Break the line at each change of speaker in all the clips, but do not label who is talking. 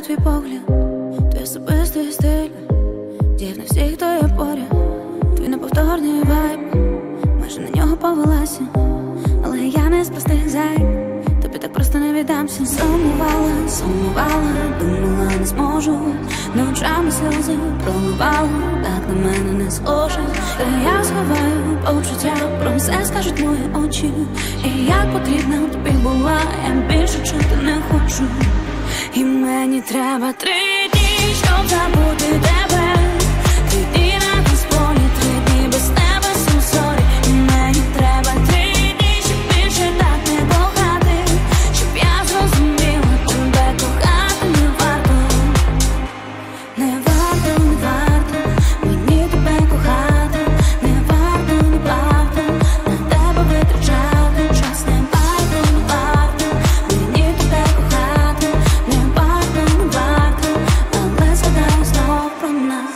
твій погляд, твій особистий стиль, дів на всіх, хто є поряд, твій неповторний вайб, майже на нього повелася, але я не з простих зайв, тобі так просто не віддамся. Сумувала, думала не зможу, ночами сльози проливала, так на мене не схоже. Та я сховаю почуття, про все скажуть мої очі, і як потрібна тобі була, я більше чути не хочу. І мені треба 3 дні, щоб забути тебе, 3 дні на танцполі, 3 дні без тебе, so sorry. І мені треба 3 дні, щоб більше так не кохати, щоб я зрозуміла, тебе кохати не варто. Не варто, не варто мені тебе кохати, не варто, не варто на тебе витрачати час, не варто, не варто мені тебе кохати, не варто, не варто, але згадай знов про нас.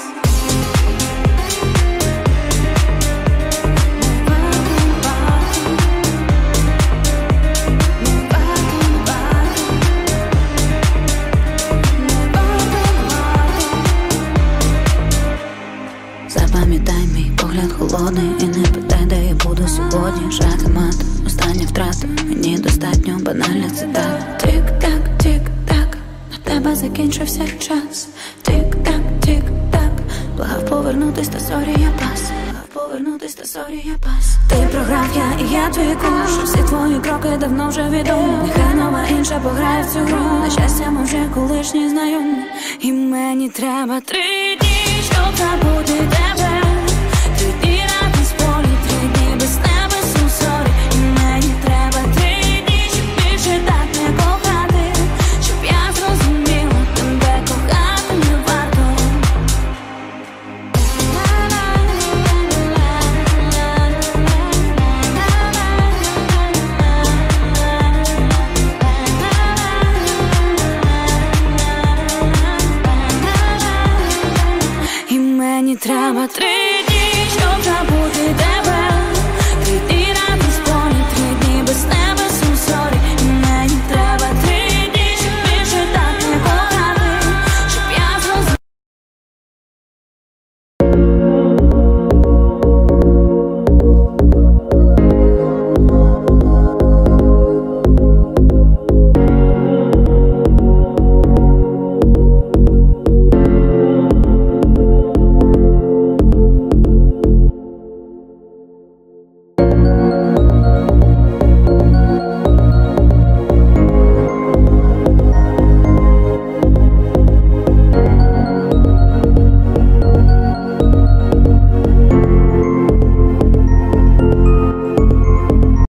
Запам'ятай мій погляд холодний і не питай, де я буду сьогодні. Шахи мат, остання втрата, мені достатньо банальна цитата. Тик-так, тик-так, на тебе закінчився час. Тик-так, тик-так, благав повернутись, та сорі, я пас. Благав повернутись, та сорі, я пас. Ти програв, я і я твій куш, всі твої кроки давно вже відомі. Нехай нова інша пограє в цю гру, на щастя ми вже колишні знайомі. І мені треба 3 дні, щоб забути тебе, 3 дні на танцполі, 3 дні без тебе, so sorry. І мені треба 3 дні, щоб більше так не кохати, щоб я зрозуміла, тебе кохати не варто. І мені треба 3 дні.